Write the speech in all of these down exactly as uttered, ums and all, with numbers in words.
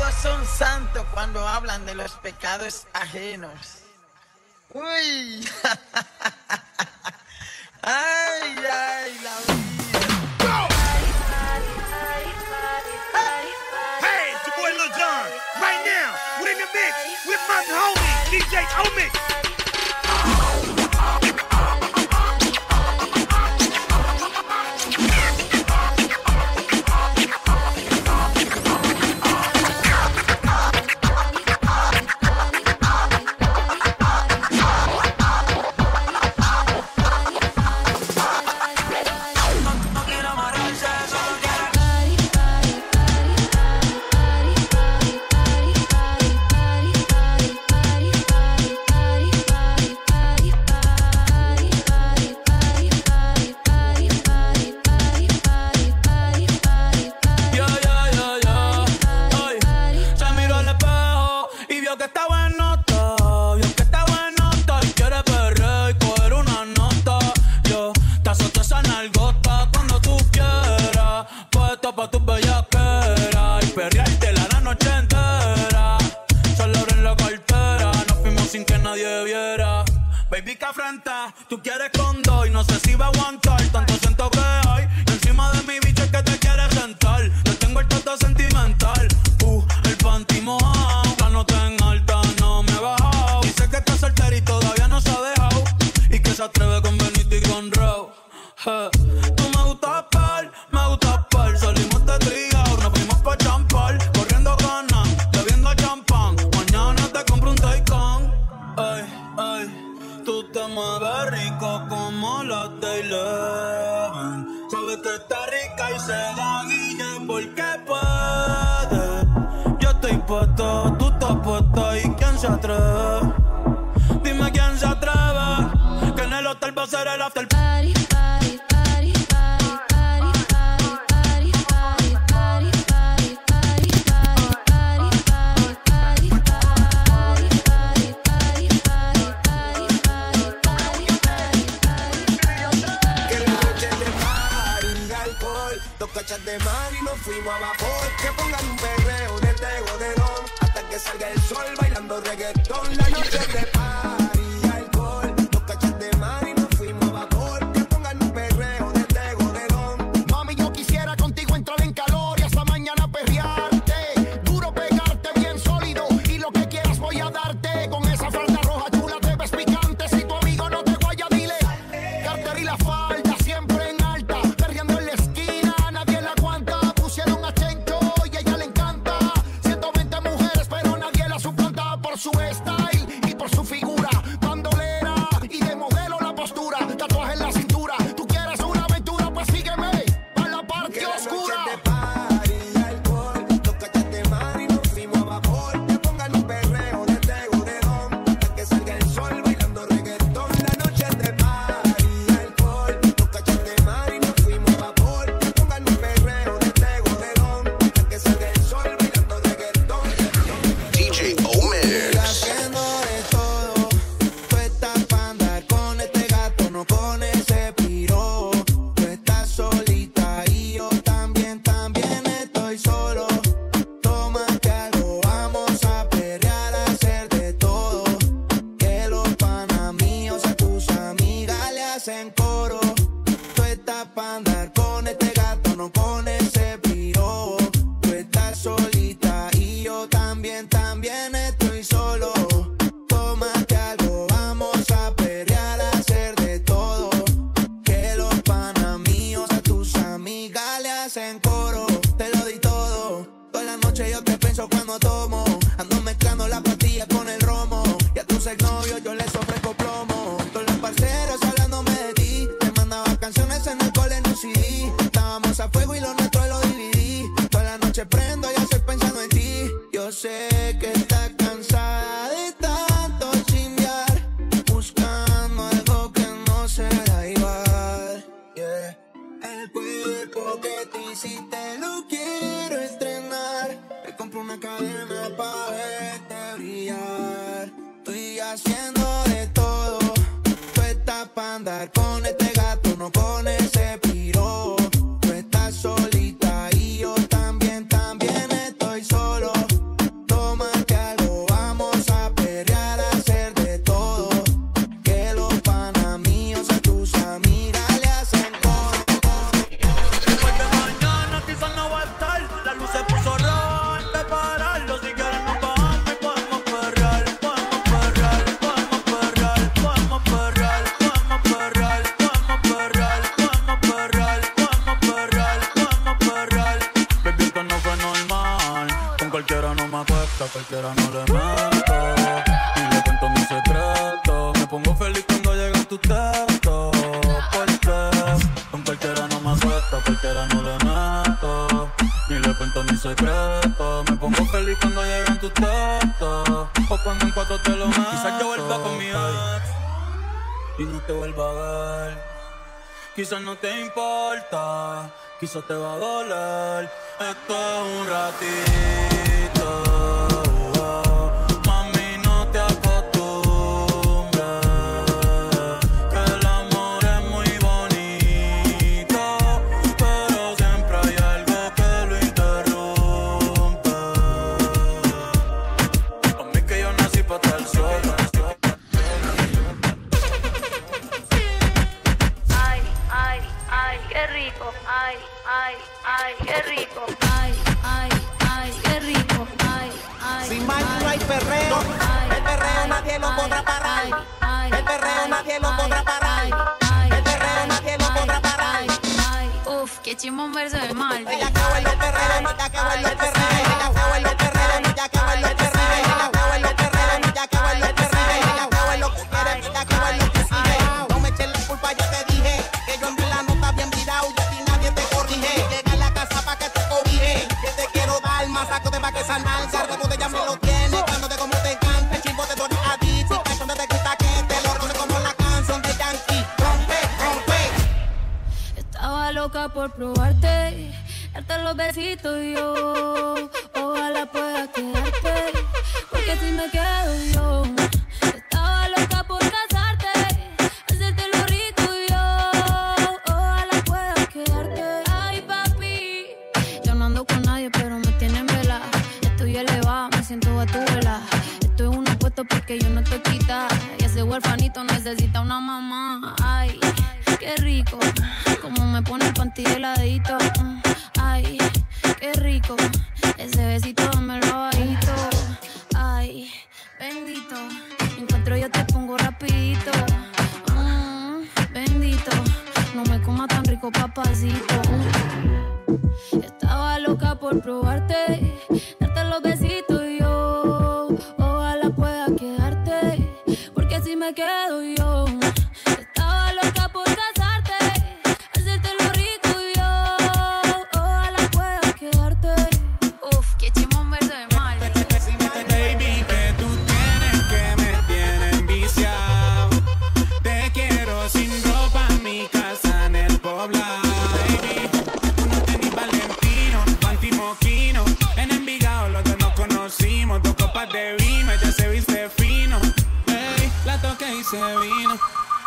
todos son santos cuando hablan de los pecados ajenos. Uy. Ay, ay, la vida. Hey, it's your boy Lil Jon. Right now, we're in the mix with my homie, D J Omix. Tú quieres con dos y no sé si va a aguantar. Tanto siento que hay y encima de mi bicho es que te quieres sentar. Te tengo el toto sentimental, uh, el panty mojado. La nota en alta no me he bajado. Dice que está soltera y todavía no se ha dejado y que se atreve con Benito y con Raw. eh. Tú me gustas par, me gustas par. Salimos de trigo, nos fuimos pa' champar. Corriendo ganas, bebiendo champán. Mañana te compro un Taycan. Ay, ay. Tú te mueves rico como la de Eleven. Sabes que está rica y se da guille porque puede. Yo estoy puesto, tú estás puesta. ¿Y quién se atreve? Dime quién se atreve. Que en el hotel va a ser el after party, party, party, party, party, party, party, party, party, party, party, party, party, dos cachas de mar y nos fuimos a vapor. Que pongan un perreo de tego de don hasta que salga el sol bailando reggaetón. La noche de party, alcohol, dos cachas de mar y nos fuimos a vapor. Que pongan un perreo de tego de don. Mami, yo quisiera contigo entrar en calor y hasta mañana perrearte. Duro pegarte bien sólido y lo que quieras voy a darte. Con esa falda roja chula te ves picante. Si tu amigo no te guaya, dile cartera y la falda siempre en alta. Perreando en la esquina, nadie la aguanta. Pusieron a Chencho y a ella le encanta. ciento veinte mujeres pero nadie la suplanta por su style y por su figura. Bandolera y de modelo la postura. Tatuaje en la cintura. Tú quieres una aventura, pues sígueme a la parte oscura. De party, alcohol, dos cachas de mar y nos fuimos a vapor. Que pongan un perreo de tego de don hasta que salga el sol bailando reggaetón. La noche de party, alcohol, dos cachas de mar y nos fuimos a vapor. Que pongan un perreo de tego de don hasta que salga el sol bailando reggaetón. D J Omix. Haciendo de todo, tú estás pa' andar con este gato, no con ese piro. Tú estás solita y yo también, también estoy solo. Tómate algo, vamos a perrear, a hacer de todo. Que los panas míos a tus amigas le hacen coro. Tú estás pa' andar con este gato, no con ese piro. Tú estás solita y yo también, también estoy solo. Tómate algo, vamos a perrear, a hacer de todo. Que los panas míos a tus amigas le hacen coro. Te lo di todo, toda la noche yo te pienso cuando tomo. Ando mezclando la pastilla con el romo. Y a tus exnovios yo les ofrezco plomo. Todos los parceros hablándome de ti. Te mandaba canciones en el cole en un C D. Estábamos a fuego y lo nuestro lo dividí. Toda la noche prendo y estoy pensando en ti. Yo sé que estás cansada de tanto chingar, buscando algo que no será igual. Yeah. El cuerpo que te hiciste lo quiero estrenar. Me compro una cadena pa' verte brillar. Estoy haciendo de todo. Tú estás pa' andar con este gato, no con ese piro. Tú estás solita y yo también, también cualquiera no me acuesta, cualquiera no le meto. Y le cuento mi secreto. Me pongo feliz cuando llegan tus textos. Porque con cualquiera no me acuesta, cualquiera no le meto. Ni le cuento mi secreto. Me pongo feliz cuando llegan tus textos. O cuando en cuatro te lo meto. Quizás yo vuelva con mi ex y no te vuelva a ver. Quizás no te importa, quizás te va a doler. Esto es un ratito. Mami, no te acostumbres, que el amor es muy bonito, pero siempre hay algo que lo interrumpe. A mí que yo nací para estar solo. Qué rico, ay, ay, ay, qué rico, ay, ay, ay, qué rico, ay, ay. Sin más no hay perreo, el perreo nadie lo podrá parar, el perreo nadie lo podrá parar, el perreo nadie lo podrá parar. Uf, qué chimón verse de mal. Ella que baila el perreo, no ya que baila el perreo, ella que baila el perreo, no ya que baila el perreo, ella que baila el perreo, no ya que baila el perreo, ella que baila lo que quiere, no ya que baila lo que sigue. No me eches la culpa, yo te dije que yo en verdad no está bien virado. Llega a la casa pa' que te cobije. Que te quiero dar más saco de pa' que esa nalga. El rebo de ella me lo tiene. Cuando te como te cante, el chimbo de tu adicto. Y canción de te quita que te lo roce como la canción de Yankee. Rompe, rompe. Estaba loca por probarte, darte los besitos y yo. Ojalá pueda quedarte, porque si me quedo yo. Estaba loca por casarte, hacerte lo rico y yo. Ojalá pueda quedarte. Ay, papi, yo no ando con nadie, pero me tienen vela. Estoy elevada, me siento a tu vela. Esto es un apuesto porque yo no estoy quita. Y ese huerfanito necesita una mamá. Ay, qué rico, como me pone el panty heladito. Ay, qué rico, ese besito dámelo bajito. Ay, bendito, encuentro yo te pongo rapidito. Mm, bendito, no me comas tan rico, papacito. Estaba loca por probarte, darte los besitos y yo. Ojalá pueda quedarte, porque si me quedo yo. Estaba loca por casarte, hacerte lo rico y yo. Ojalá pueda quedarte. Uf, qué chimón verse de mal. Baby, que tú tienes que me tienes enviciado. Te quiero sin ropa en mi casa en el poblado. Baby, uno tenis Valentino, panty moquino. En Envigado los dos nos conocimos. Dos copas de vino, ella se viste fino. Hey, la toqué y se vino.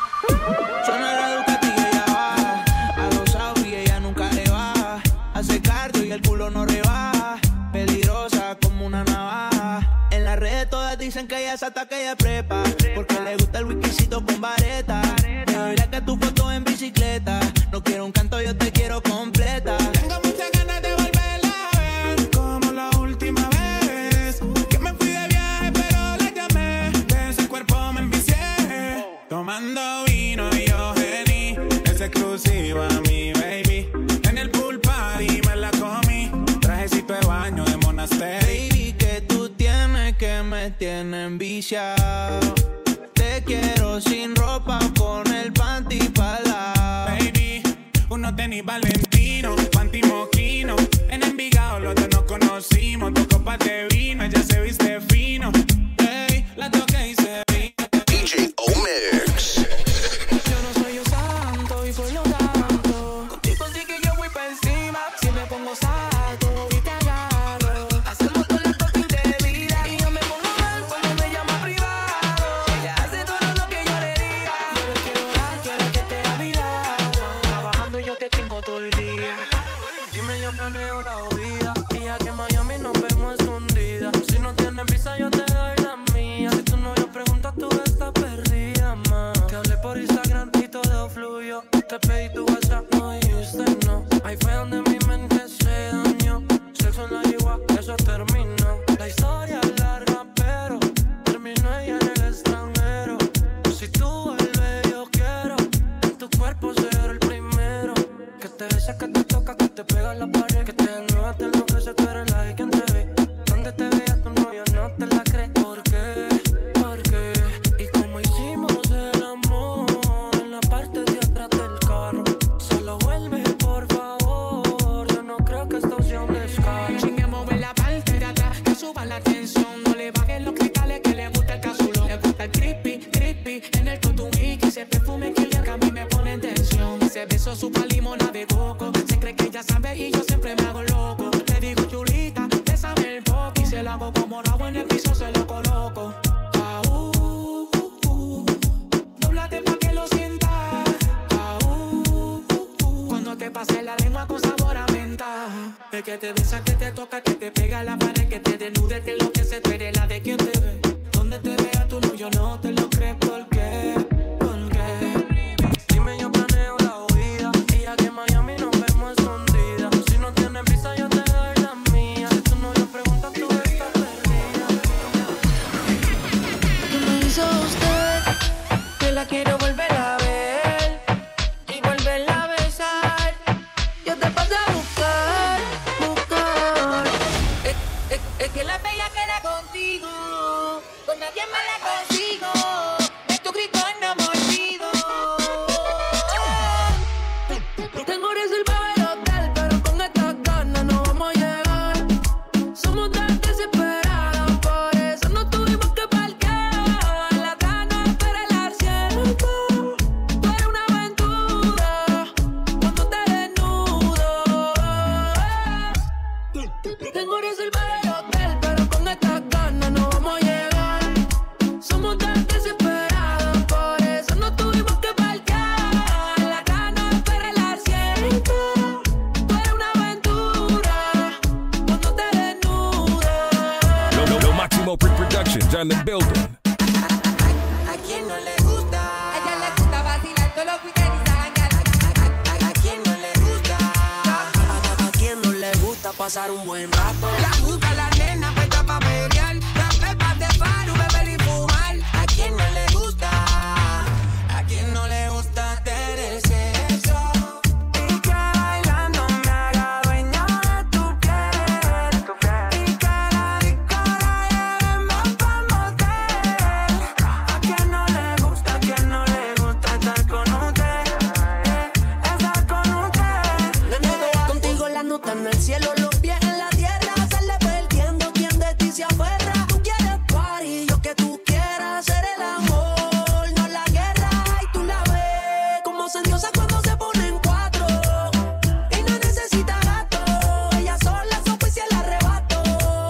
Suena la Ducati y ella baja. A los Audi ella nunca le baja. Hace cardio y el culo no rebaja. Peligrosa como una navaja. En las redes todas dicen que ella se ataca y ella prepa. Porque le gusta el whiskycito con vareta. Mira que tu foto en bicicleta. No quiero un canto, yo te quiero completa. Tengo muchas ganas de volverla a ver, como la última vez que me fui de viaje, pero la llamé. De ese cuerpo me envicié, tomando vino y yo gení. Es exclusiva mi baby. En el pool party me la comí. Trajecito de baño de monasterio. Baby, que tú tienes que me tienes enviciado. Te quiero sin ropa con el panty para la. Baby, uno tenis Valentino, panty moquino. En Envigado los dos nos conocimos. Dos copas de vino, ella se viste fino. Hey, la toqué y se vino. D J O-Mix. Yo no soy un santo y por lo tanto contigo sí que yo voy pa' encima. Si me pongo saco y te agarro, hacemos todas las cosas indebidas. Y yo me pongo mal cuando me llama privado. Ella hace todo lo que yo le diga. Yo le quiero dar, quiero que esté a mi lado. Trabajando y yo te tengo todo el día. Dime, yo planeo la vida. Y ya que en Miami nos vemos un día. beso, supa limona de coco. Se cree que ella sabe y yo siempre me hago loco. Le digo chulita, bésame el poco. Y se lo hago como rabo en el piso, se lo coloco. Ah, uh, uh, uh. Dóblate pa' que lo sientas. Ah, uh, uh, uh. Cuando te pase la lengua con sabor a menta. El que te besa, que te toca, que te pega a la pared, que te desnude, te lo que se tú eres la de quien te ve. Donde te vea tú no, yo no te lo creo. ¿Por qué? ¿Por qué? Dime, yo planeo la huida. Y ya que en Miami nos vemos escondidas. Si no tienes visa, yo te doy la mía. Si tú no le preguntas, tú estás perdida. ¿Qué me hizo usted? Que la quiero volver a ver y volverla a besar. Yo te paso a buscar, buscar. Es, es, es que la bella queda contigo. Con nadie más la consigo. De tu grito no me olvido. Tengo reservado el hotel, pero con estas ganas no vamos a llegar. Somos tan desesperados, por eso no tuvimos que parquear. La gana espera el asiento. Tú eres una aventura cuando te desnudo. Tengo reservado el hotel, pero con estas ganas no vamos a llegar. Somos tan desesperados, por eso no tuvimos que parquear. La gana espera el asiento. Tú eres una aventura cuando te desnudo. Lo, lo, lo Máximo Pre-Productions on the building. ¿A quién no le gusta? A ella le gusta vacilar todos los weekends y salangar. ¿A, a, a quién no le gusta? A, a quien no le gusta pasar un buen rato. La busca la nena puesta pa' pelear. Las pepas de faro, beber y fumar. ¿A quién no le gusta? ¿A quién no le gusta tener sexo? Y que bailando me haga dueña de tu piel. Y que la disco la llevemos pa'l motel. ¿A quién no le gusta? ¿A quién no le gusta estar con usted? Eh, estar con usted. Contigo la nota en el cielo, los pies en la tierra. Sale perdiendo quien de ti se aferra. Tú quieres party, yo que tú quieras hacer el amor, no la guerra. Y tú la ves como se endiosa cuando se pone en cuatro. Y no necesita gato, ella sola se oficia el arrebato.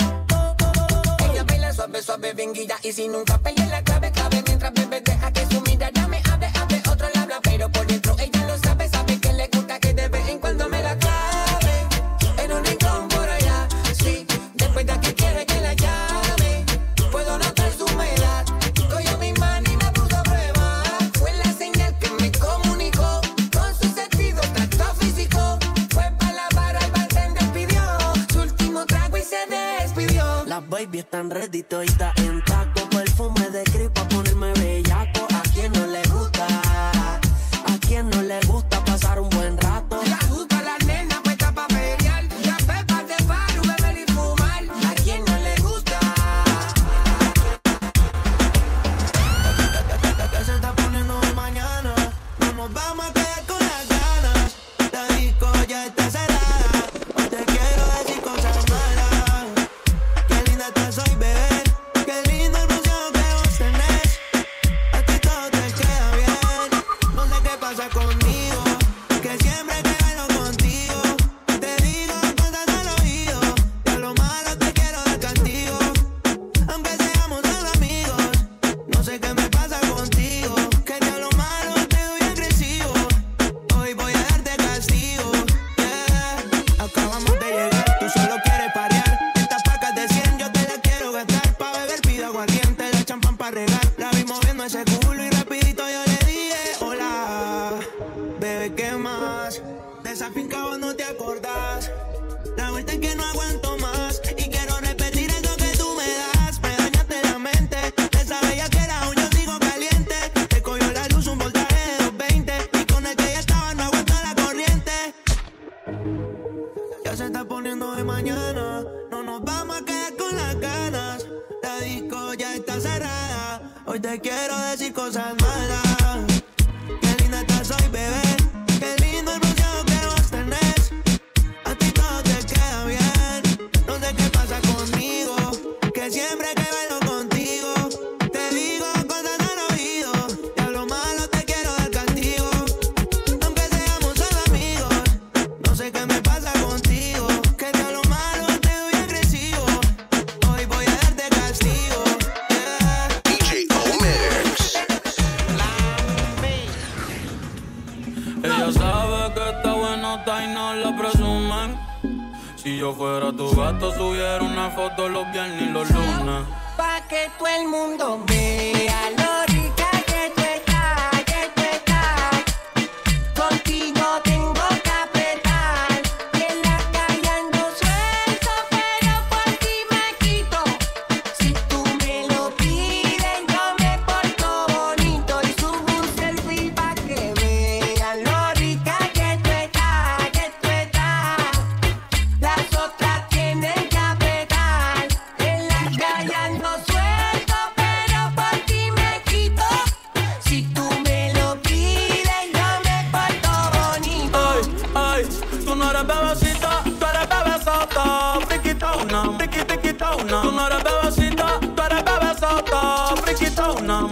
Ella baila suave, suave, bien guilla. Y si nunca pelea la clave, clave. Mientras bebe deja que su mirada me hable, hable. Otro le habla, pero por dentro ella lo sabe. Sabe que le gusta que de vez en cuando me la clave. En un rincón por allá, sí. Después de que quiere que la llame. Puedo notar su humedad. Cogió mi mano y me puso a prueba. Fue la señal que me comunicó con su sentido tacto físico. Fue para la barra, el bartender pidió su último trago y se despidió. Las baby están ready, todita en taco. Perfume de Cris pa' ponerme bellaco. ¿A quién no le gusta? ¿A quién no le gusta pasar un buen rato? La busca la nena puesta pa' pelear. Las pepas de faro, beber y fumar. ¿A quién no le gusta? Ya se está poniendo de mañana. No nos vamos a quedar con las ganas. La disco ya está cerrada. Hoy te quiero decir cosas malas. Qué linda estás hoy, bebé. Qué lindo el bronceado que vos tenés. A ti todo te queda bien. No sé qué pasa conmigo, que siempre que bailo contigo te digo cosas al oído. De lo malo te quiero dar castigo. Aunque seamos solo amigos, no sé qué me pasa contigo, que de lo malo te doy agresivo. Hoy voy a darte castigo, yeah. Acabamos de llegar, tú solo quieres parear. Estas pacas de cien yo te las quiero gastar. Pa' beber pido aguardiente, la champán pa' regar. La vi moviendo ese culo y rapidito yo le dije hola. Bebé, ¿qué más? De esa finca vos no te acordás. La vuelta es que no aguanto más y quiero repetir eso que tú me das. Me dañaste la mente, esa bella que era aún yo sigo caliente. Te cogió la luz un voltaje de doscientos veinte y con el que ya estaba no aguanta la corriente. Ya se está poniendo de mañana, no nos vamos a quedar con las ganas. La disco ya está cerrada, hoy te quiero decir cosas malas. Qué linda estás hoy, bebé. Qué lindo el bronceado que vos tenés. A ti todo te queda bien. No sé qué pasa conmigo, que siempre que bailo contigo te digo cosas al oído. De lo malo te quiero dar castigo. Aunque seamos solo Si yo fuera tu gato, subiera una foto los viernes y los lunes. Pa' que todo el mundo vea lo rica que tú estás, que tú estás. Contigo tengo que apretar. En la calle ando suelto, pero por ti me quito. Si tú me lo pides, yo me porto bonito. Y subo un selfie pa' que vean lo rica que tú estás, que tú estás. Las otras tienen que apretar. En la calle ando suelto, pero por ti me quito. Si tú me lo pides, yo me porto bonito. Ay, ay, tú no eres bebecita, tú eres bebesota. Friquita una, friqui, friquita una. Tú no eres bebecita, tú eres bebesota. Friquita una.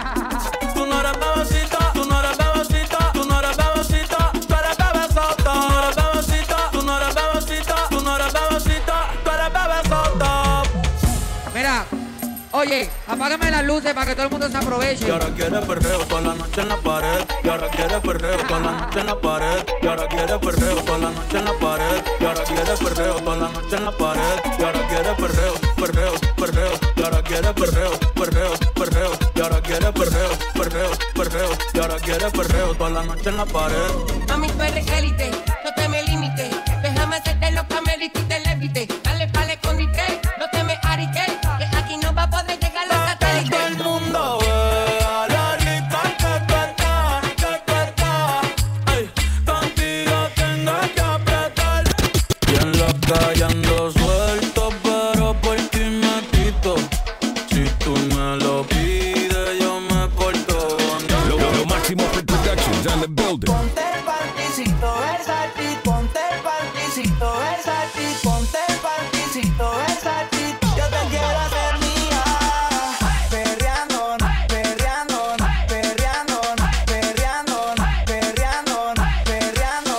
Tú no eres bebecita, tú no eres bebecita, tú no eres bebecita, tú eres bebesota. Tú no eres bebecita, tú no eres bebecita, tú no eres bebecita, tú eres bebesota. Mira, oye, apágame las luces para que todo el mundo se aproveche. Y ahora quiere perreo toda la noche en la pared. Y ahora quiere perreo toda la noche en la pared. Y ahora quiere perreo toda la noche en la pared. Y ahora quiere perreo toda la noche en la pared. Y ahora quiere perreo, perreo, perreo. Y ahora quiere perreo, perreo, perreo. Y ahora quiere perreo, perreo, perreo. Y ahora quiere perreo toda la noche en la pared. Mami, tú eres élite, no te me limites. Déjame hacerte los camelitos y te levite. Dale pa'le escondite, no te me ariques. Que aquí no va a poder llegar los satélites. Todo el mundo vea la rica que tú estás, que tú estás. Ay, contigo tengo que apretar. Y en la calle ando suelto, pero por ti me quito. Si tú me lo pides, yo me porto bonito. Lo, lo, lo Máximo Productions on the building. Ponte el panticito versátil, ponte el panticito versátil, ponte el panticito versátil. Yo te quiero hacer mía. Perreando, perreando, perreando, perreando, perreando, perreando.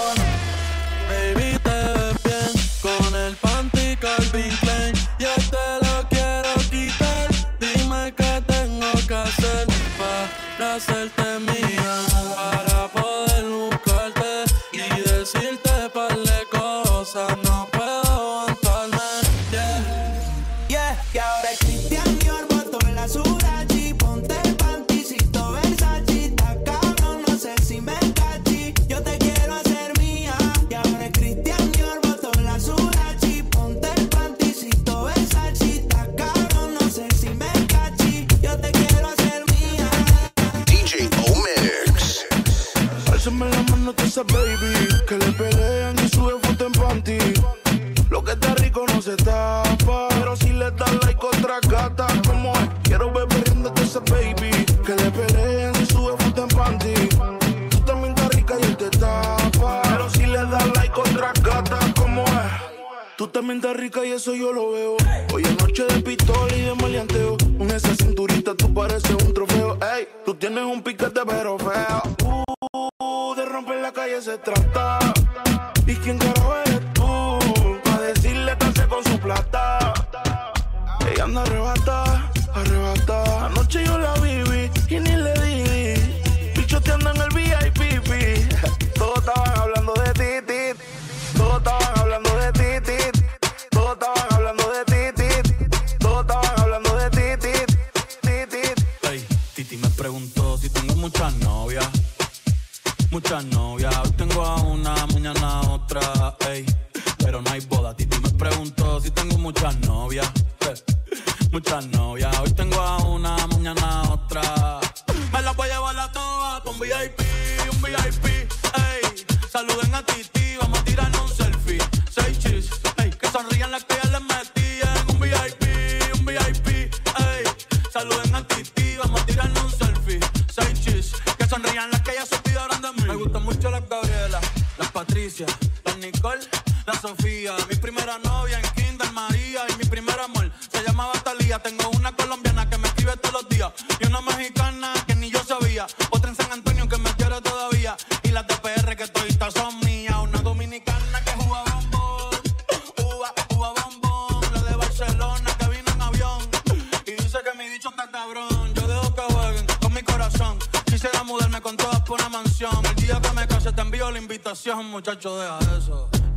Baby, te ves bien con el panty Calvin Klein. Yo te lo quiero quitar. Dime qué tengo que hacer para hacerte mía, para poder buscarte y decirte par de cosas. No puedo aguantarme. Yeah. Yeah, y ahora es Cristian Dior, botó la Surachi. Ponte el panticito Versace, está cabrón, no sé si me cachi. Yo te quiero hacer mía. Y ahora es Cristian Dior, botó la Surachi. Ponte el panticito Versace, está cabrón, no sé si me cachi. Yo te quiero hacer mía. D J O-Mix. Álzame la mano a esa baby que le pelean y sube foto en panty. Lo que está rico no se tapa, pero si le das like otra gata, como es. Quiero ver perdiendo a esa baby que le pelean y sube foto en panty. Tú también estás rica y él te tapa, pero si le das like otra gata, como es. Tú también estás rica y eso yo lo veo. Hoy es noche de pistola y de maleanteo. Con esa cinturita tú pareces un trofeo. Ey, tú tienes un piquete pero feo. Uh, de romper la calle se trata. ¿Y quién carajo eres tú? Pa' decirle que hace con su plata. Ella anda arrebata, arrebata. Anoche yo la viví y ni le di. Pichoteando en el V I P. Todos estaban hablando de ti, ti. Todos estaban hablando de ti, ti. Todos estaban hablando de ti, ti. Todos estaban hablando de ti, ti. Ti, ti. Ey, Titi me preguntó si tengo muchas novias. Muchas novias, hoy tengo a una, mañana a otra, ey. Pero no hay boda. Titi me preguntó si tengo muchas novias. Eh, muchas novias, hoy tengo a una, mañana a otra. Me las voy a llevar a todas pa' un V I P, un V I P, ey. Saluden a Titi, vamos a tirarnos un selfie. Seis chis, ey. Que sonrían las que ya les metían. Un V I P, un V I P, ey. Saluden a Titi, vamos a tirarnos un selfie. Seis chis, que sonrían las que ya se olvidaron de mí. Me gustan mucho las Gabriela, las Patricia, las Nicole, la Sofía. Mi primera novia en Kinder María y mi primer amor se llamaba Talía. Tengo una colombiana que me escribe todos los días y una mexicana que ni yo sabía. Otra en San Antonio que me quiere todavía y las de P R que toditas son mías. Una dominicana que juega bombón, uva, uva bombón. La de Barcelona que vino en avión y dice que mi bicho está cabrón. Yo dejo que jueguen con mi corazón. Quisiera mudarme con todas por una mansión. El día que me case te envío la invitación, muchacho, deja eso.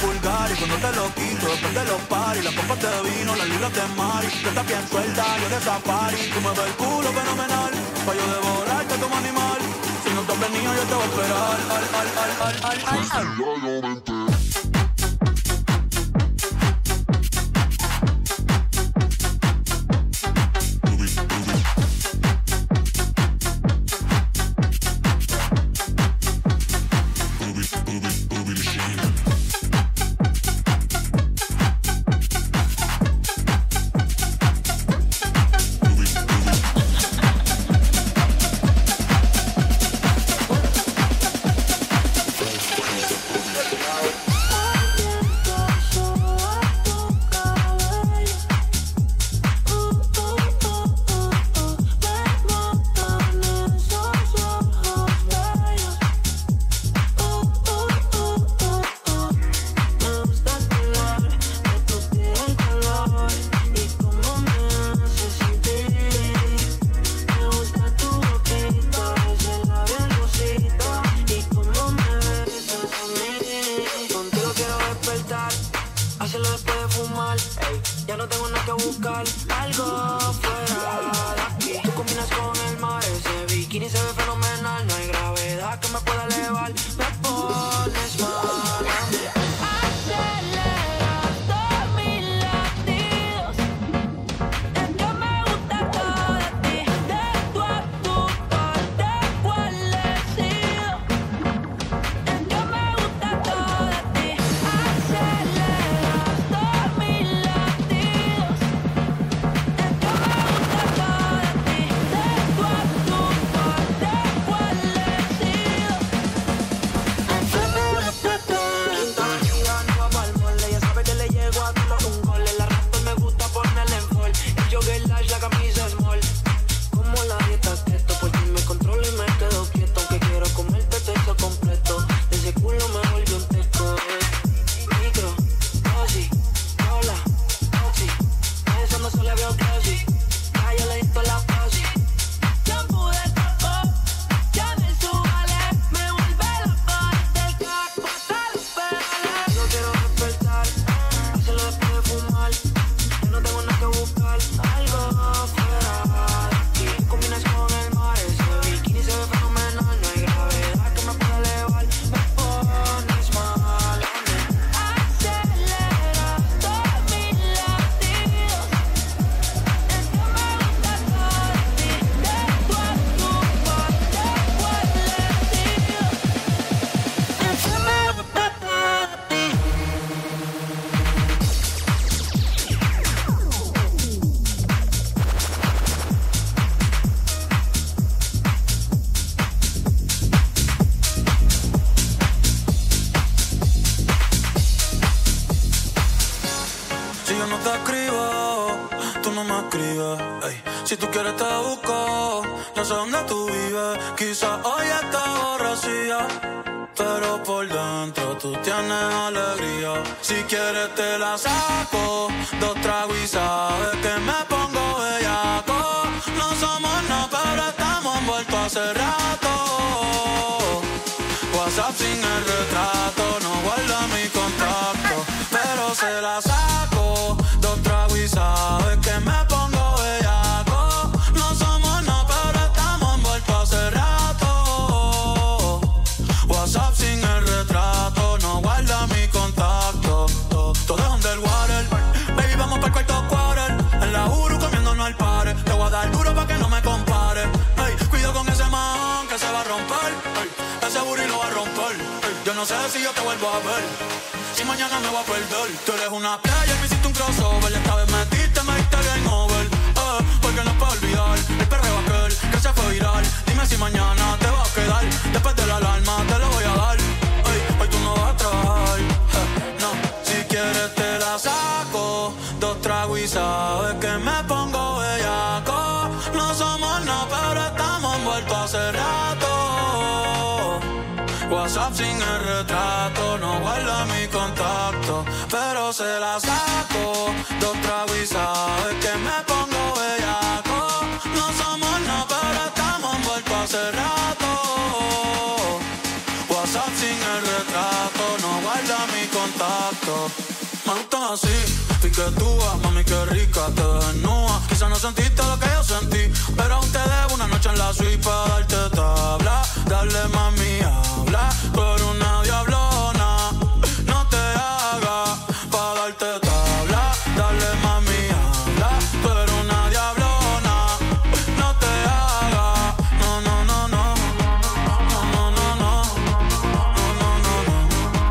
pulgar y cuando te lo quito, después de los paris, las copas de vino, las libras de mari, tú estás bien suelta, yo de safari, tú me ves el culo fenomenal, pa' yo devorarte como animal, si no te has venido yo te voy a esperar, al, al, al, al, al, al, al. Si tú quieres te busco, no sé dónde tú vives. Quizás hoy está aborrecida, pero por dentro tú tienes alegría. Si quieres te la saco, dos tragos y sabes que me pongo bellaco. No somos nada, pero estamos envueltos hace rato. WhatsApp sin el retrato, no guarda mi contacto, pero se la saco, dos tragos y sabes que me pongo bellaco. No somos nada, pero estamos envueltos hace rato. WhatsApp sin el retrato, no guarda mi contacto. Todo es underwater, baby, vamos para el cuarto quarter. En la Uru comiéndonos al pare. Te voy a dar duro pa' que no me compare. Ey, cuido con ese man que se va a romper. Ey, ese booty lo va a romper. Ey, yo no sé si yo te vuelvo a ver, si mañana me voy a perder. Tú eres una playa y me hiciste un crossover. Esta vez metiste, me diste game over. Eh, porque no puedo olvidar el perreo aquel que se fue viral. Dime si mañana te vas a quedar. Después de la alarma te lo voy a dar. Ey, hoy tú no vas a trabajar. Eh, no, si quieres te la saco. Dos tragos y sabes que me pongo bellaco. No somos nada, pero estamos envueltos hace rato. WhatsApp sin el retrato, no guarda mi contacto, pero se la saco. Dos tragos y sabes que me pongo bellaco. No somos nada, pero estamos envueltos hace rato. WhatsApp sin el retrato, no guarda mi contacto. que tú, mami, qué rica, te desnuda. Quizás no sentiste lo que yo sentí, pero aún te debo una noche en la suite para darte tabla. Dale, mami, habla, tú eres una diablona. No te hagas para darte tabla. Dale, mami, habla, tú eres una diablona. No te hagas, no, no, no, no. No, no, no, no. No, no, no, no.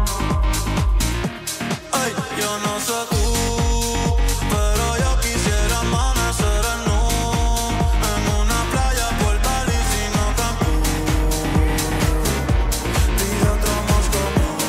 Ay, yo no sé tú, pero yo quisiera amanecer en nu, en una playa por Bali, sino Cancún. Dile otro Moscú.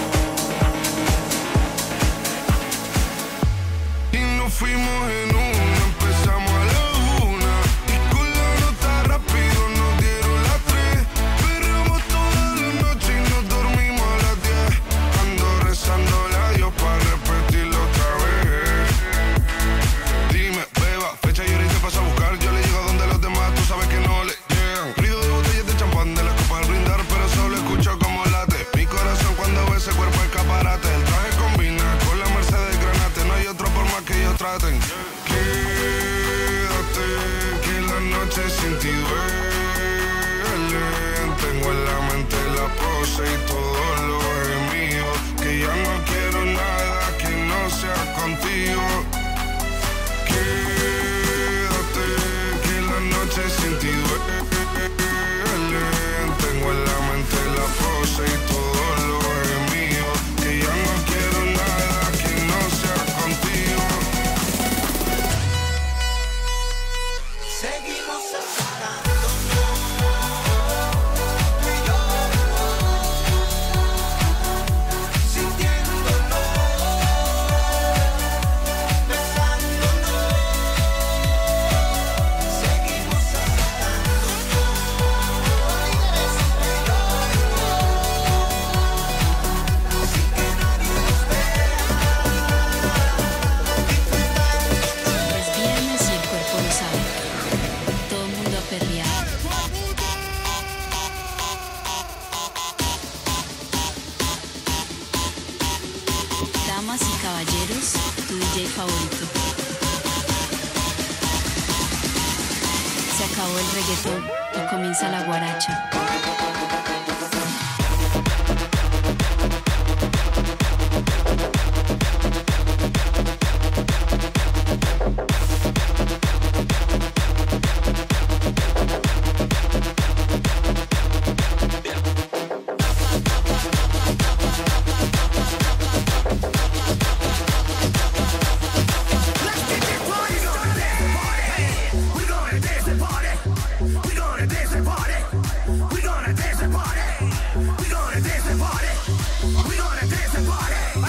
Y nos fuimos en una, empezamos a la una. Y con la nota rápido nos dieron las tres. Perreamos toda la noche y nos dormimos a las diez. Ando rezándole a Dios para repetirlo otra vez. Dime, beba, fecha y hora y te paso a buscar. Yo le llego a donde los demás, tú sabes que no le llegan. Ruido de botellas de champán de la copa al brindar, pero solo escucho como late mi corazón cuando ve ese cuerpo escaparate. El traje combina con la Mercedes Granate. No hay otro por más que ellos traten. Quédate, que la noche sin ti duele. Tengo en la mente la pose y todo lo gemido. Que ya no quiero nada que no sea contigo. Quédate, que la noche sin ti duele. Tengo en la mente la pose y todo lo gemido. Que ya no quiero nada que no sea contigo. Seguimos acercándonos, tú y yo, sintiéndolo, besándonos. Seguimos acercándonos, tú y yo, sin que nadie nos vea, disfrutándonos. Es viernes y el cuerpo lo sabe. Todo el mundo a perrear. Damas y caballeros, tu D J favorito. Se acabó el reggaetón y comienza la guaracha. We gonna dance and party. We gonna dance and party. We gonna dance and party. We gonna dance and party. We gonna dance and party. Uh.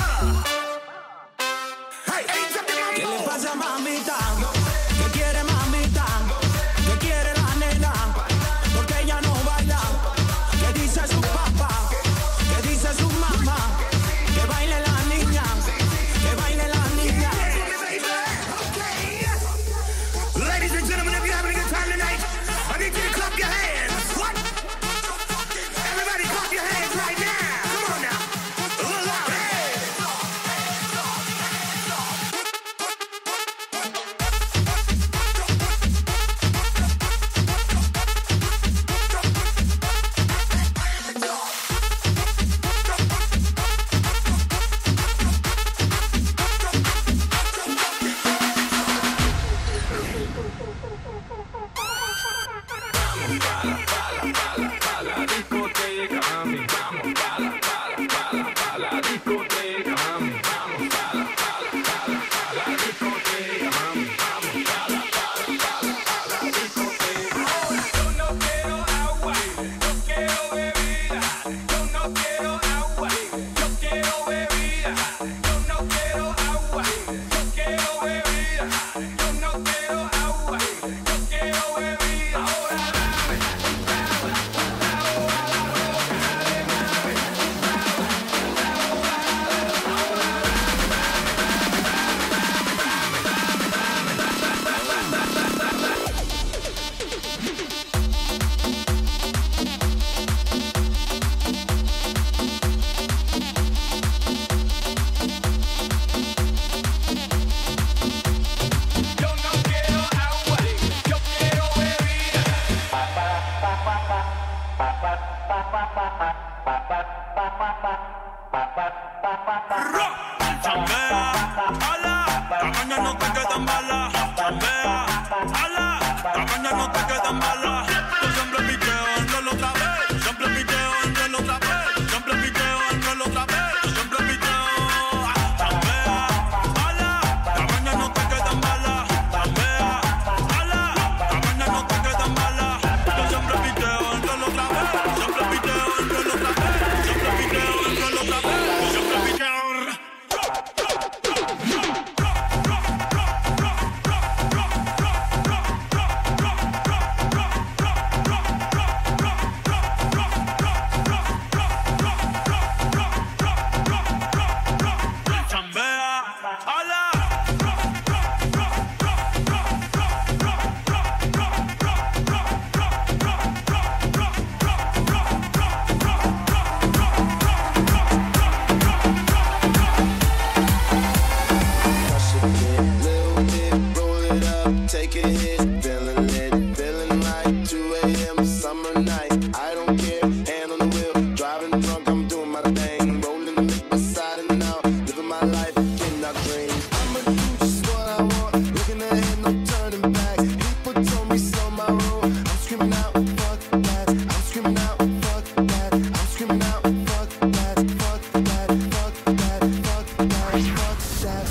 Hey, hey, ¿Qué le pasa, mamita? ¿Qué quiere, mamita? ¿Qué quiere la nena? Porque ella no baila. ¿Qué dice su papá? ¿Qué dice su mamá? Que baile la niña. Que baile la niña. Ladies and gentlemen, if you're having a good time tonight, I need you to clap your hands. What? Everybody clap your hands right now. Come on now. A little louder. screaming out, fuck that. I'm screaming out, fuck that. I'm screaming out, fuck that. Fuck that, fuck that, fuck that, fuck that.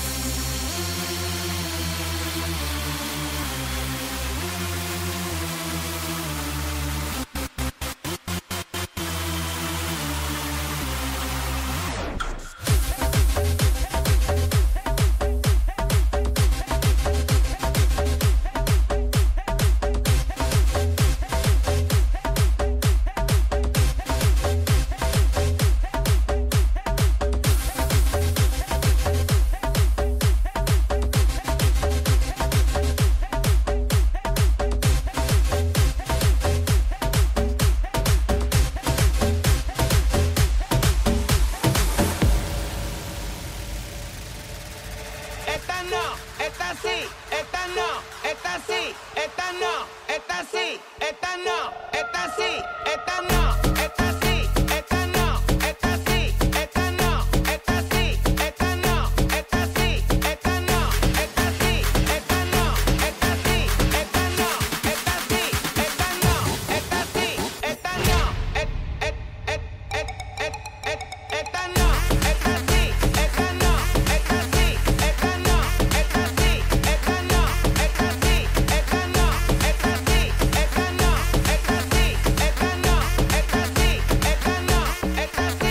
Esta no, esta sí, esta no, esta sí, esta no, esta sí, esta no, esta sí, esta no, esta sí, esta no, esta sí, esta no, esta sí, esta no, esta sí, esta no, esta sí, esta no, esta sí, esta no, esta sí, esta no, esta sí, esta no, et, et, et, et, et, et, esta no, esta sí, esta no, esta sí, esta no, esta sí, esta no, esta sí, esta no, esta sí, esta no, esta sí, esta no, esta sí, esta no, esta sí.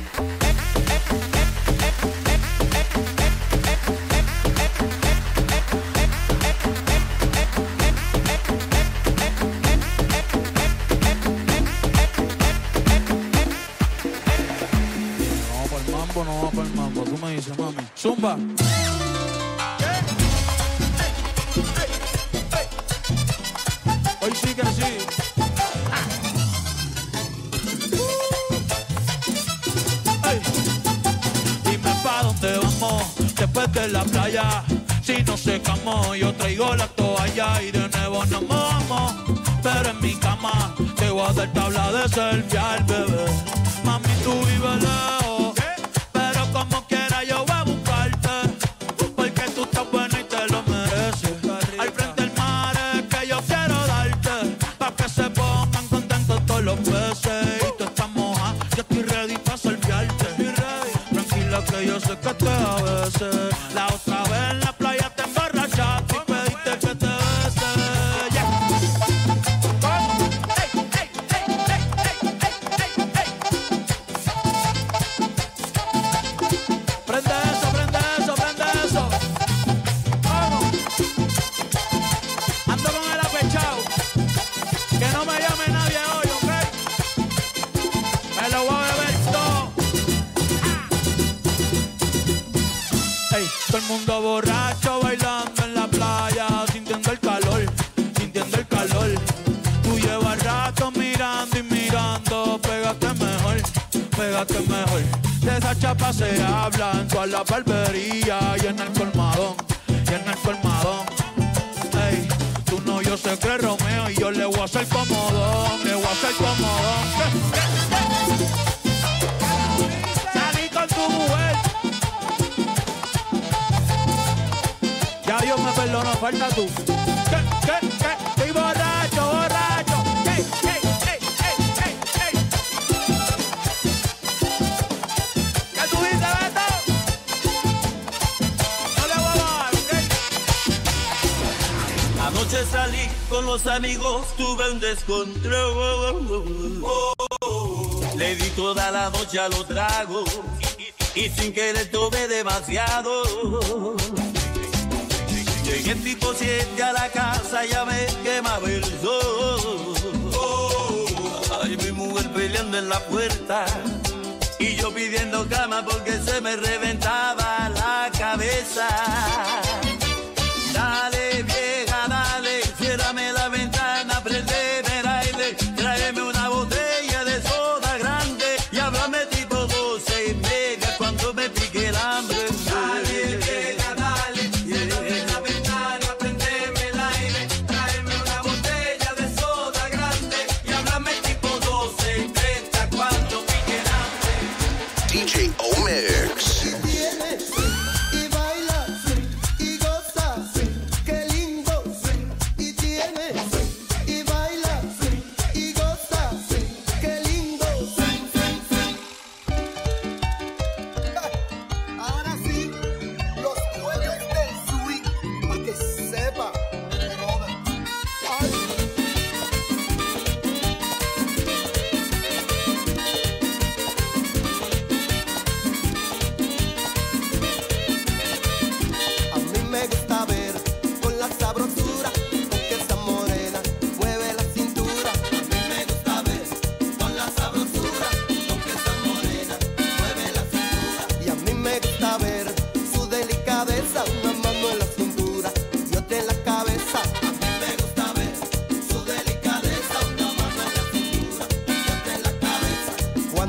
No, para el mambo, no, para el mambo. Tú me dices, mami. Zumba. Hoy sí que sí. Ay. Dime pa' dónde vamos después de la playa. Si no secamos, yo traigo la toalla y de nuevo nos mojamos. Pero en mi cama te voy a dar tabla de selfie al bebé. Mami, tú vives lejos, pero como quiera yo voy a buscarte. Porque tú estás buena y te lo mereces. Al frente del mar es que yo quiero darte, pa' que se pongan contentos todos los peces. Y tú estás moja, yo estoy ready pa' selfiearte. Tranquila que yo sé que te a veces. La otra vez en la playa te emborrachaste y pediste que te bese. Yeah. Ey, ey, ey, ey, ey, ey, ey, ey. Prende eso, prende eso, prende eso. Vamos. Ando con el apechao. Que no me llame nadie hoy, ¿ok? Me lo voy a beber todo. Ey, todo el mundo borracho bailando en la playa, sintiendo el calor, sintiendo el calor. Tú llevas rato mirando y mirando, pégate mejor, pégate mejor. De esa chapa se habla en toda la barbería y en el colmadón, y en el colmadón. Ey, tú no, yo sé que es Romeo y yo le voy a hacer comodón, le voy a hacer comodón. Salí con tu mujer. Ya Dios me perdonó, falta tú. ¿Qué, qué, qué? Estoy borracho, borracho. Ey, ey, ey, ey, ey, ey. ¿Qué tú dices, Beto? No le voy a bajar, ¿ok? Anoche salí con los amigos, tuve un descontrol. Le di toda la noche a los tragos y sin querer tomé demasiado. Llegué tipo siete a la casa, ya me quemaba el sol. Ay, mi mujer peleando en la puerta y yo pidiendo cama porque se me reventaba la cabeza. Dale, vieja, dale, ciérrame la ventana, prendeme el aire, tráeme una botella de soda grande y háblame tipo doce y media cuando me pique el hambre. Dale, vieja, dale, ciérrame la ventana, prendeme el aire, tráeme una botella de soda grande y háblame tipo doce y treinta cuando pique el hambre. D J O-Mix. Y vienes y bailas y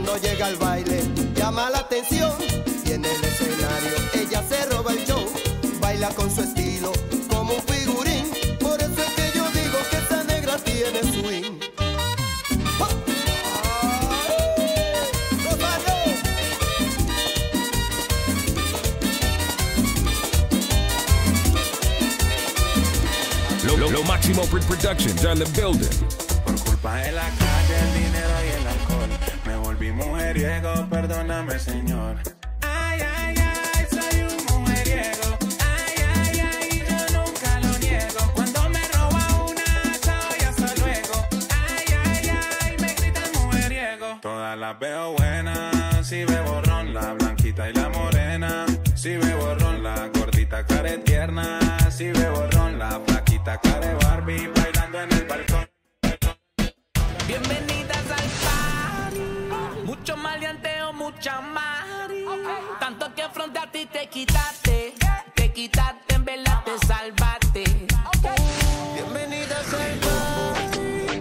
Cuando llega al baile, llama la atención. Y en el escenario, ella se roba el show. Baila con su estilo, como un figurín. Por eso es que yo digo que esta negra tiene swing. Lo, lo, lo Máximo Productions on the building. Por culpa de la calle, el dinero y el alcohol, me volví mujeriego, perdóname, Señor. Ay, ay, ay, soy un mujeriego. Ay, ay, ay, yo nunca lo niego. Cuando me roba una, chao y hasta luego. Ay, ay, ay, me gritan mujeriego. Todas las veo buenas, si bebo ron, la blanquita y la morena. Si bebo ron, la gordita care tierna. Si bebo ron, la flaquita care Barbie, bailando en el balcón. Bienvenidas al party. Mucho maleanteo, mucha mari. Tanto que frente a ti te quitaste. Te quitaste, en verdad te salvaste. Bienvenidas al party.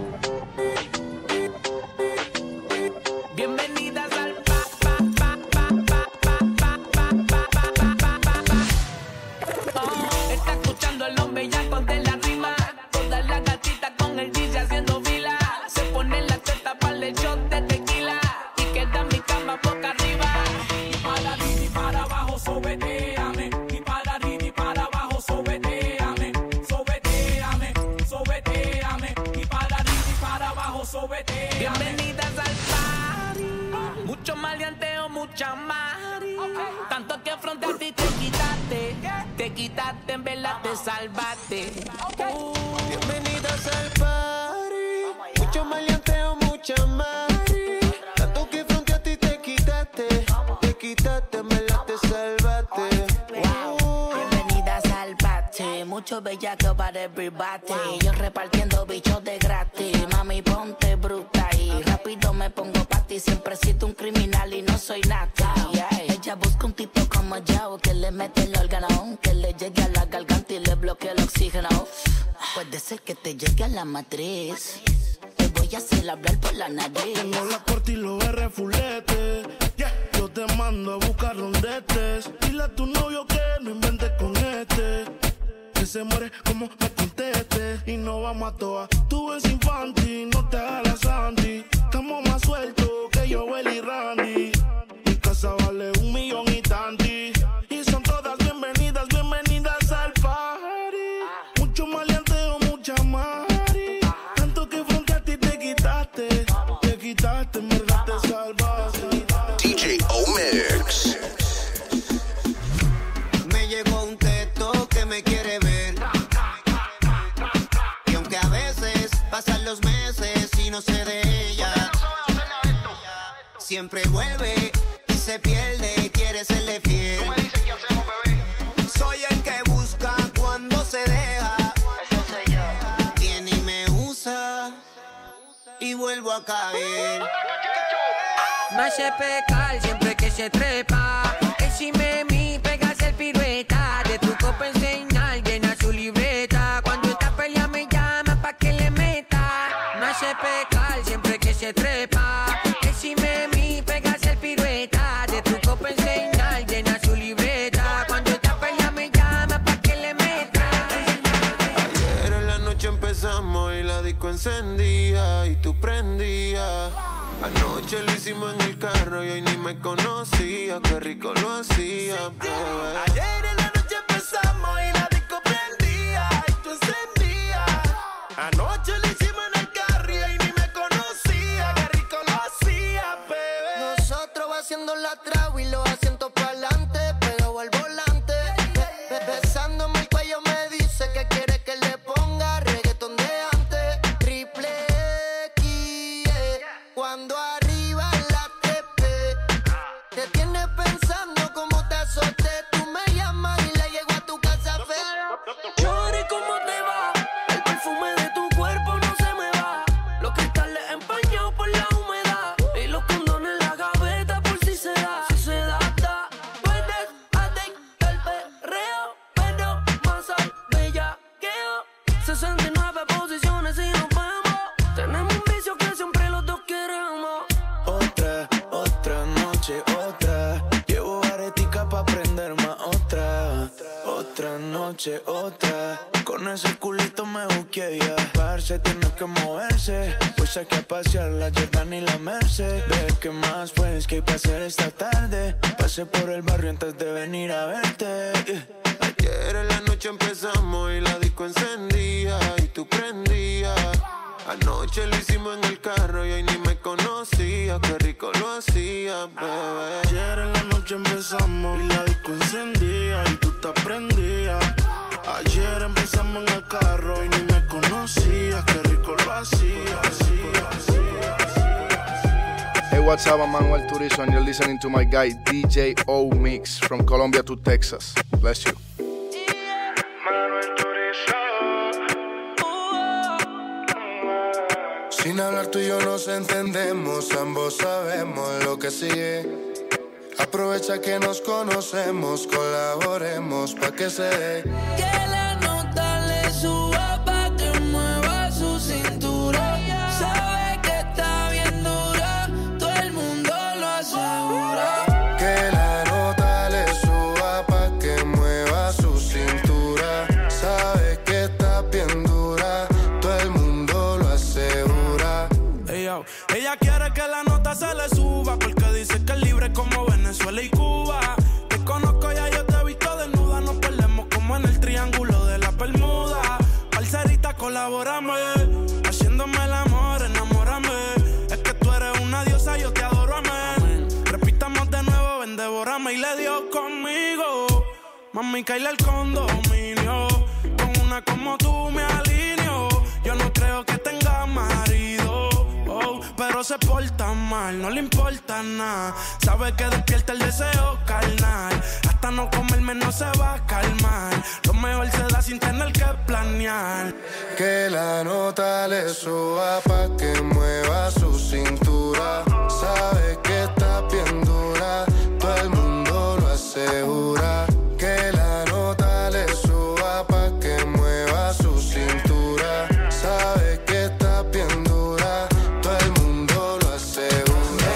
Bienvenidas al pa pa pa pa pa pa pa pa pa pa pa pa. Está escuchando el hombre ya con de la rima. Todas las gatitas con el D J haciendo fila. Se pone la teta para el shot de tequila. Y queda mi cama boca arriba. Y para arriba y para abajo, sobeteame. Y para arriba y para abajo, sobeteame. Sobeteame, sobeteame. Y para arriba y para abajo, sobeteame. Bienvenidas al party. Mucho maleanteo, mucha mari. Tanto que frente a ti te quitaste. Te quitaste, en verdad te salvaste. Bienvenidas al party. Mucho maleanteo, mucha mari. Tanto que frente a ti te quitaste. Te quitaste, me la te salvaste. Wow. Bienvenidas al party. Mucho bellaco para everybody. Yo repartiendo bichos de gratis. Mami, ponte bruta y rápido me pongo pa' ti. Siempre he sido un criminal y no soy nada. Yeah. Ella busca un tipo como yo que le mete el órgano, que le llegue a la garganta y le bloquee el oxígeno. Puede ser que te llegue a la matriz. Te voy a hacer hablar por la nariz. Tengo la corte y los R fulete. Yeah. Yo te mando a buscar rondetes. Dile a tu novio que no inventes con este. Que se muere como me conteste. Y no vamos a toa. Tú eres infantil, no te hagas la Sandy. Estamos más sueltos que yo, Will y Randy. Mi casa vale un millón y tanti. Y son todas bienvenidas, bienvenidas al party. Mucho maleanteo, mucha mari. Tanto que frente a ti te quitaste. Te quitaste, en verdad te salvaste. D J Omex. Me llegó un texto que me quiere ver. Y aunque a veces pasan los meses y no sé de ella, siempre vuelve y se pierde y quiere serle fiel. Soy el que busca cuando se deja. Viene y me usa y vuelvo a caer. Me hace pecar siempre que se trepa. Encima mi pegas el pirueta. De tu copa enseñar, llena su libreta. Cuando esta pelea me llama pa' que le meta. Me hace pecar siempre que se trepa. Encima mi pegas el pirueta. De tu copa enseñar, llena su libreta. Cuando esta pelea me llama pa' que le meta. Ayer en la noche empezamos y la disco encendía y tú prendías. Anoche lo hicimos en el carro y hoy ni me conocía. Qué rico lo hacía, bebé. Ayer en la noche empezamos y la disco prendía y tú encendías. Anoche lo hicimos en el carro y hoy ni me conocía. Qué rico lo hacía, bebé. Nosotros haciendo la traba y los asientos para adelante, pegado al volante. Be be besándome el cuello me dice que quiere que le ponga reggaetón de antes. Triple X, eh. Cuando arriba la T P te tienes pensando cómo te azoté. Tú me llamas y le llego a tu casa fe. Chori, ¿cómo te va? El perfume de tu cuerpo no se me va. Los cristales empañados por la humedad. Y los condones en la gaveta por si se da. Si hace otra. Con ese culito me busqué ya. Parce, tiene que moverse. Pues hay que pasear la Jordan y la Merced. Ve que más pues que hay que hacer esta tarde. Pasé por el barrio antes de venir a verte. Yeah. Ayer en la noche empezamos y la disco encendía y tú prendías. Anoche lo hicimos en el carro y hoy ni me conocía. Qué rico lo hacía, bebé. Ayer en la noche empezamos y la disco encendía y tú te prendías. Ayer empezamos en el carro y ni me conocías. Qué rico lo hacía. Hey, what's up? I'm Manuel Turizo and you're listening to my guy D J O Mix from Colombia to Texas. Bless you. Sin hablar tú y yo nos entendemos, ambos sabemos lo que sigue. Aprovecha que nos conocemos, colaboremos pa' que se dé. Que la nota le suba pa' que mueva su cintura. Sabe que está bien dura, todo el mundo lo asegura. Que la nota le suba pa' que mueva su cintura. Sabe que está bien dura, todo el mundo lo asegura. Ella, ella quiere que la nota se le suba porque dice que es libre como Venezuela y Cuba. Te conozco, ya yo te he visto desnuda. Nos perdemos como en el triángulo de la Bermuda. Parcerita, colabórame, haciéndome el amor, enamórame. Es que tú eres una diosa, yo te adoro, amén. Repitamos de nuevo, ven, devórame. Y le dio conmigo, mami, caile al condominio. Con una como tú me alineo. Yo no creo que tenga marido, oh, pero se porta mal, no le importa nada. Sabe que despierta el deseo carnal. Hasta no comerme no se va a calmar. Lo mejor se da sin tener que planear. Que la nota le suba pa' que mueva su cintura. Sabe que está bien dura, todo el mundo lo asegura. Que la nota le suba pa' que mueva su cintura. Sabe que está bien dura, todo el mundo lo asegura.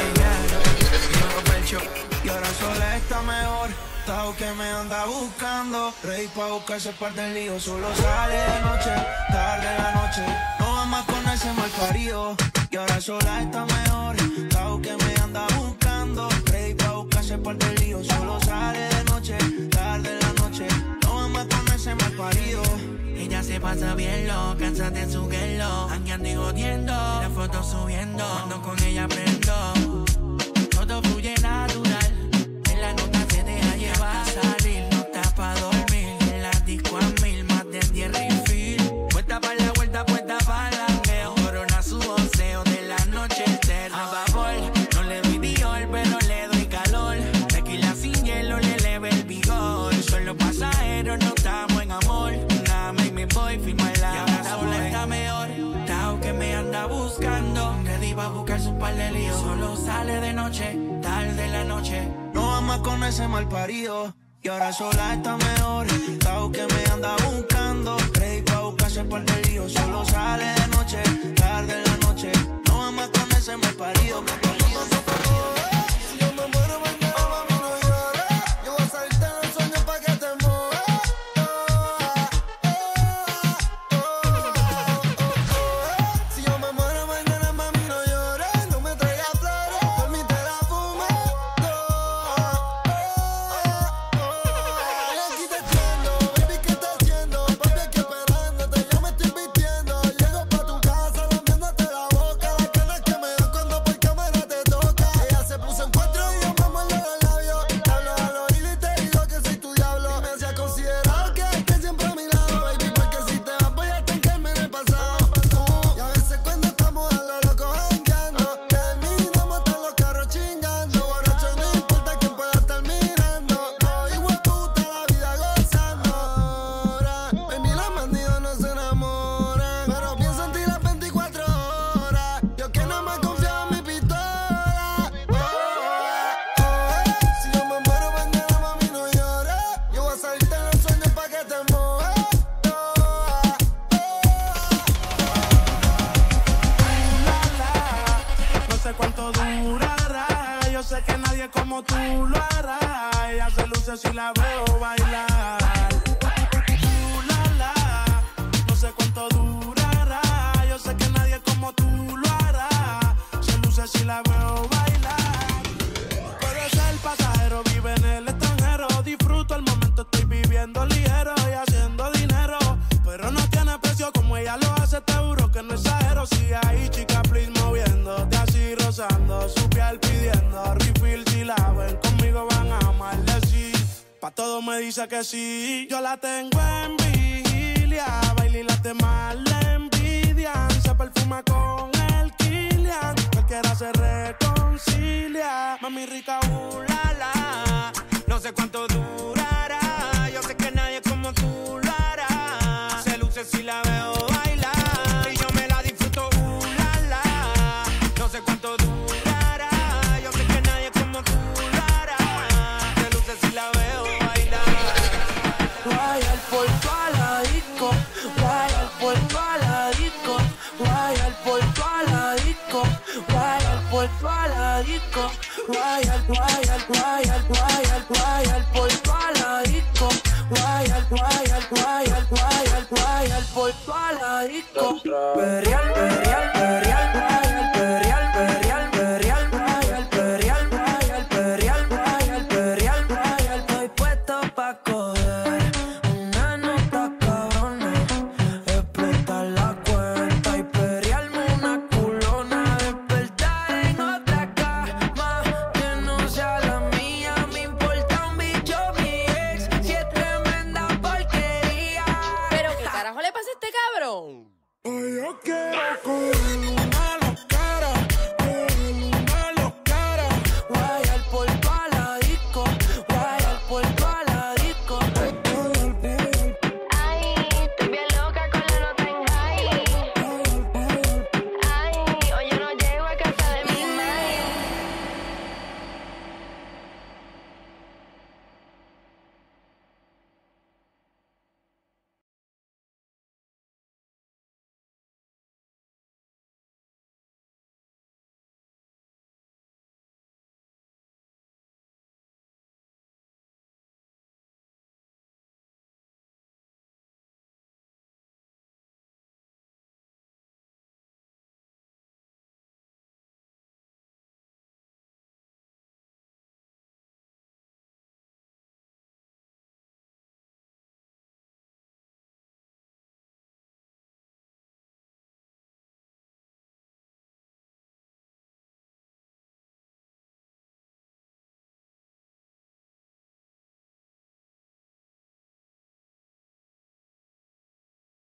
Y ahora sola está mejor. Tao que me anda buscando. Rey pa' buscarse parte del lío. Solo sale de noche, tarde en la noche. No va más con ese mal parido. Y ahora sola está mejor. Tao que me anda buscando. Rey pa' buscarse parte del lío. Solo sale de noche, tarde en la noche. No va más con ese mal parido. Ella se pasa bien loca, cansate de su guelo. Anguiando y jodiendo, la foto subiendo. Cuando con ella prendo, todo fluye natural. En la nota se deja llevar. Salir, no está pa' dormir. En la disco a mil, más de diez refill. Vuelta pa' la vuelta, puesta pa' langueo. Corona su voceo de la noche entera. A vapor, no le doy Dior, pero le doy calor. Tequila sin hielo, le eleve el vigor. Solo pasajeros, no estamos en amor. Voy, firma la. Y ahora sola está mejor. Tao que me anda buscando. Ready va a buscar su par de líos. Solo sale de noche, tarde en la noche. No va más con ese mal parido. Y ahora sola está mejor. Tao que me anda buscando. Ready pa' buscarse par de líos. Solo sale de noche, tarde en la noche. No va más con ese mal parido. Me parido, me parido. como tú lo harás. Ella se luce si la veo bailar. Sí, ahí chica, please moviéndote así, rozando su piel pidiendo refill. Si la ven conmigo van a maldecir. Pa' todo me dice que sí. Yo la tengo en vigilia. Baila y las demás le envidian. Se perfuma con el Kilian. Cualquiera se reconcilia. Mami rica, uh, la, la. No sé cuánto durará. Yo sé que nadie como tú lo hará. Se luce si la veo bailar. Y yo me la disfruto, uh, la, la. No sé cuánto durará. Yo sé que nadie como tú lo hará. Se luce si la veo bailar. Guaya al puerto a la disco. Guaya al puerto a la disco. Guaya al puerto a la disco. Guaya al puerto a la disco. Guaya al, guaya al, guaya al, guaya al, guaya al puerto a la disco. Guaya al, guaya al, guaya al, guaya al, guaya al puerto a la disco. Perrear, perrear.